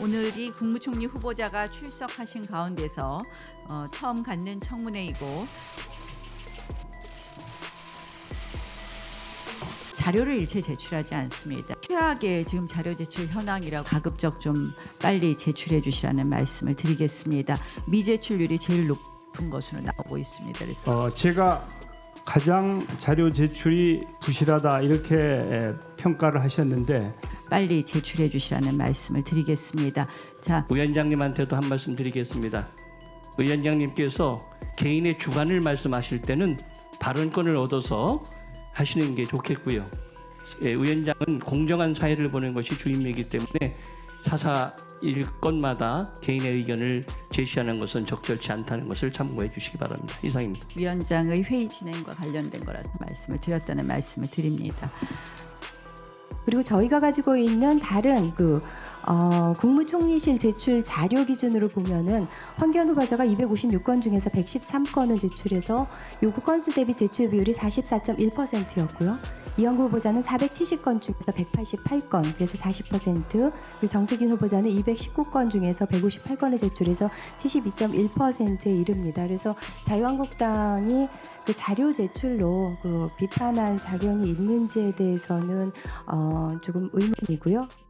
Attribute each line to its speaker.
Speaker 1: 오늘이 국무총리 후보자가 출석하신 가운데서 처음 갖는 청문회이고 자료를 일체 제출하지 않습니다. 최악의 지금 자료 제출 현황이라고 가급적 좀 빨리 제출해 주시라는 말씀을 드리겠습니다. 미제출률이 제일 높은 것으로 나오고 있습니다. 그래서
Speaker 2: 제가 가장 자료 제출이 부실하다 이렇게 평가를 하셨는데
Speaker 1: 빨리 제출해 주시라는 말씀을 드리겠습니다. 자,
Speaker 3: 위원장님한테도 한 말씀 드리겠습니다. 위원장님께서 개인의 주관을 말씀하실 때는 발언권을 얻어서 하시는 게 좋겠고요. 위원장은 공정한 사회를 보는 것이 주임이기 때문에 사사 일건마다 개인의 의견을 제시하는 것은 적절치 않다는 것을 참고해 주시기 바랍니다. 이상입니다.
Speaker 1: 위원장의 회의 진행과 관련된 거라서 말씀을 드렸다는 말씀을 드립니다.
Speaker 4: 그리고 저희가 가지고 있는 다른 국무총리실 제출 자료 기준으로 보면은 황교안 후보자가 256건 중에서 113건을 제출해서 요구 건수 대비 제출 비율이 44.1%였고요. 이영구 후보자는 470건 중에서 188건, 그래서 40%, 그리고 정세균 후보자는 219건 중에서 158건을 제출해서 72.1%에 이릅니다. 그래서 자유한국당이 그 자료 제출로 비판할 자격이 있는지에 대해서는 조금 의문이고요.